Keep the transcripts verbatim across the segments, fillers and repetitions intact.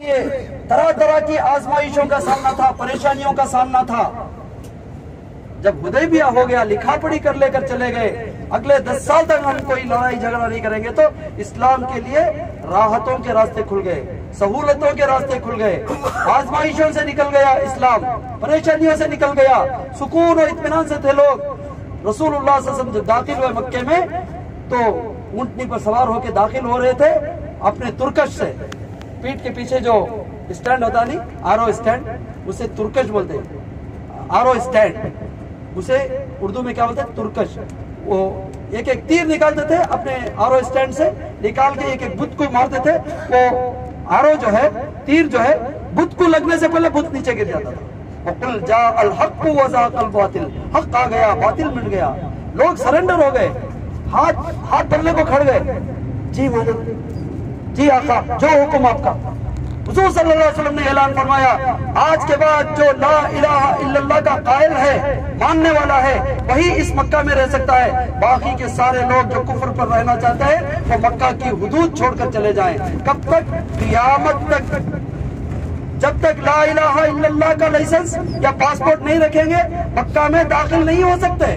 طرح طرح کی آزمائشوں کا سامنا تھا، پریشانیوں کا سامنا تھا۔ جب حدیبیہ ہو گیا، لکھا پڑھی کر لے کر چلے گئے، اگلے دس سال تک ہم کوئی لڑائی جھگڑا نہیں کریں گے، تو اسلام کے لیے راحتوں کے راستے کھل گئے، سہولتوں کے راستے کھل گئے، آزمائشوں سے نکل گیا اسلام، پریشانیوں سے نکل گیا، سکون اور اطمینان سے تھے لوگ۔ رسول اللہ صلی اللہ علیہ وسلم جب داخل ہوئے مکے میں تو اونٹنی پر سوار ہو کے داخل ہو رہے تھے اپنے ترکش سے، پیٹ کے پیچھے جو اسٹینڈ ہوتا نہیں، آرو اسٹینڈ، اسے ترکش بولتے ہیں، آرو اسٹینڈ، اسے اردو میں کیا بولتے ہیں؟ ترکش۔ وہ ایک ایک تیر نکالتے تھے اپنے آرو اسٹینڈ سے، نکال کے ایک ایک بت کو مارتے تھے، وہ آرو جو ہے، تیر جو ہے، بت کو لگنے سے پہلے بت نیچے گر جاتا تھا۔ وَقُلْ جَاءَ الْحَقُّ وَزَهَقَ الْبَاطِلُ، حق آ گیا، باطل مٹ گیا، لوگ سرنڈر ہو گئے، ہاتھ ہاتھ بھرنے کو کھڑ گئے، جی مدد، جی آقا، جو حکم آپ کا۔ حضور صلی اللہ علیہ وسلم نے اعلان فرمایا، آج کے بعد جو لا الہ الا اللہ کا قائل ہے، ماننے والا ہے، وہی اس مکہ میں رہ سکتا ہے، باقی کے سارے لوگ جو کفر پر رہنا چاہتے ہیں وہ مکہ کی حدود چھوڑ کر چلے جائیں۔ کب تک؟ قیامت تک، جب تک لا الہ الا اللہ کا لائسنس یا پاسپورٹ نہیں رکھیں گے مکہ میں داخل نہیں ہو سکتے۔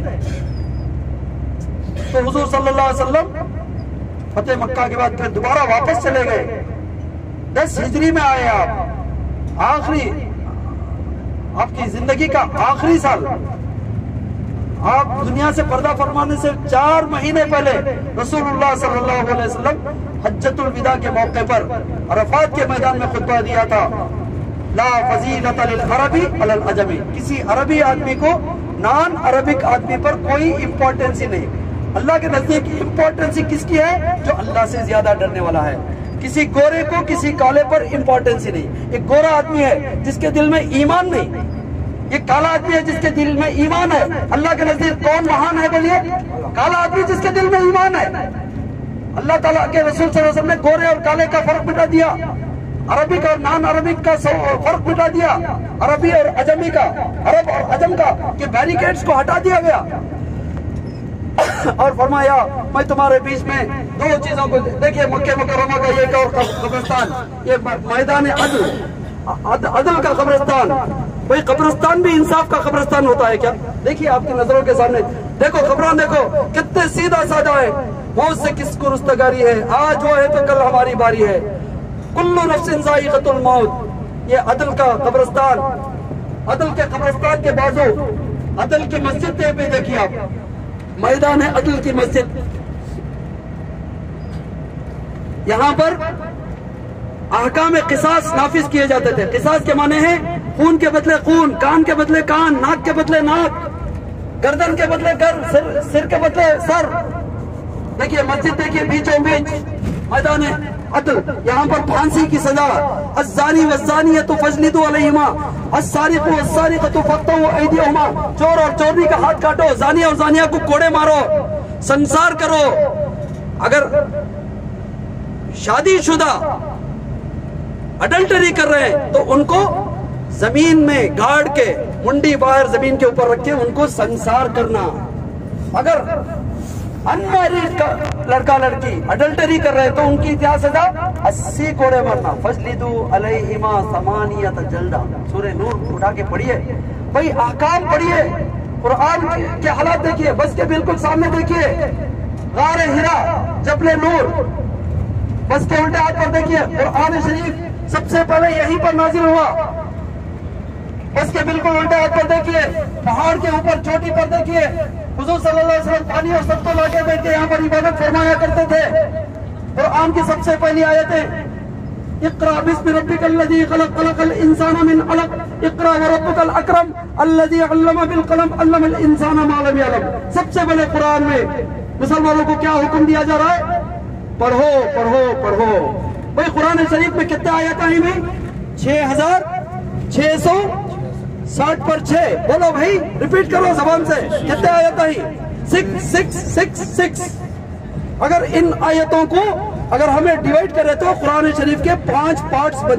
تو حضور صلی اللہ علیہ وسلم فتح مکہ کے بعد پھر دوبارہ واپس چلے گئے، دس ہجری میں آئے آپ، آخری آپ کی زندگی کا آخری سال، آپ دنیا سے پردہ فرمانے سے چار مہینے پہلے رسول اللہ صلی اللہ علیہ وسلم حجۃ الوداع کے موقع پر عرفات کے میدان میں خطبہ دیا تھا، لا فضیلۃ للعربی علی العجمی، کسی عربی آدمی کو نان عربک آدمی پر کوئی امپورٹنس ہی نہیں۔ اللہ کے نزدیک امپورٹنس کس کی ہے؟ جو اللہ سے زیادہ ڈرنے والا ہے۔ کسی گورے کو کسی کالے پر امپورٹنس ہی نہیں۔ ایک گورا آدمی ہے جس کے دل میں ایمان نہیں، یہ کالا آدمی ہے جس کے دل میں ایمان ہے۔ اللہ کے نزدیک کون مہان ہے بولیے؟ کالا آدمی جس کے دل میں ایمان ہے۔ اللہ تعالیٰ کے رسول صلی اللہ علیہ وسلم نے گورے اور کالے کا فرق مٹا دیا، عربک اور نان عربک کا فرق مٹا دیا، عربی اور عجمی کا، عرب اور عجم کا، کہ بیریکیڈز کو ہٹا دیا گیا، اور فرمایا میں تمہارے بیچ میں دو چیزوں کو دیکھیے، مکہ مکرمہ کا ایک اور قبرستان، یہ میدان عدل، عدل کا قبرستان۔ بھئی قبرستان بھی انصاف کا قبرستان ہوتا ہے کیا؟ دیکھیے آپ کی نظروں کے سامنے، دیکھو قبران، دیکھو کتنے سیدھا سادہ ہے، موت سے کس کو رستگاری ہے، آج وہ ہے تو کل ہماری باری ہے، کل نفس ذائقۃ الموت۔ یہ عدل کا قبرستان، عدل کے قبرستان کے بازو عدل کی مسجد پہ دیکھیے آپ، میدان ہے عدل کی مسجد، یہاں پر احکام قصاص نافذ کیے جاتے تھے۔ قصاص کے معنی ہے خون کے بدلے خون، کان کے بدلے کان، ناک کے بدلے ناک، گردن کے بدلے گر، سر, سر کے بدلے سر۔ دیکھیے مسجد، دیکھیے بیچوں بیچ میدان عدل، یہاں پر پھانسی کی سزا، الزانی والزانیۃ فاجلدوا علیہما السارق والسارقۃ فاقطعوا ایدیہما، چور اور چورنی کا ہاتھ کاٹو، زانی اور زانیہ کو کوڑے مارو، سنسار کرو۔ اگر شادی شدہ اڈلٹری کر رہے ہیں تو ان کو زمین میں گاڑ کے، منڈی باہر زمین کے اوپر رکھ کے ان کو سنسار کرنا۔ اگر انمیرڈ لڑکا لڑکی اڈلٹری کر رہے تو ان کی کیا سزا؟ اسی کوڑے مارنا۔ فَجْلِدُوا عَلَيْهِمَا ثَمَانِيَةَ جَلْدَةً، سورہ نور اٹھا کے پڑھیے بھئی، احکام پڑھیے، قرآن کے حالات دیکھیے، بس کے بالکل سامنے دیکھیے، غار ہرا، جبل نور، بس کے الٹے ہاتھ پر دیکھیے، قرآن شریف سب سے پہلے یہیں پر نازل ہوا، بس کے بالکل الٹے ہاتھ پر دیکھیے، پہاڑ کے اوپر چوٹی پر دیکھیے، حضور صلی اللہ علیہ وسلم پانی اور سب کو لا کے بیٹھ کے یہاں پر عبادت فرمایا کرتے تھے۔ قرآن کی سب سے پہلی آیتیں، اقرأ بسم ربک الذی خلق، خلق الانسان من علق، اقرأ وربک الاکرم الذی علم بالقلم، علم الانسان ما لم یعلم۔ سب سے پہلے قرآن میں مسلمانوں کو کیا حکم دیا جا رہا ہے؟ پڑھو پڑھو پڑھو۔ بھئی قرآن شریف میں کتنے آیتیں ہیں میں؟ چھ ہزار چھ سو ساٹھ پر چھ، بولو بھائی، ریپیٹ کرو زبان سے، کتنے آیتیں ہیں؟ Six six six six. اگر ان آیتوں کو اگر ہمیں ڈیوائیڈ کرے تو قرآن شریف کے پانچ پارٹس بن